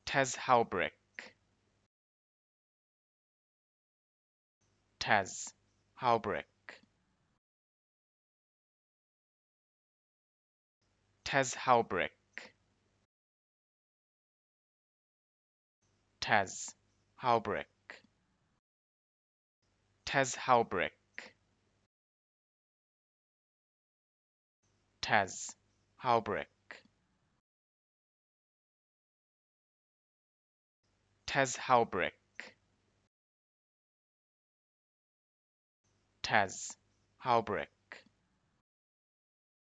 Tess Haubrich. Tess Haubrich. Tess Haubrich. Tess Haubrich. Tess Haubrich. Tess Haubrich. Tess Haubrich. Tess Haubrich.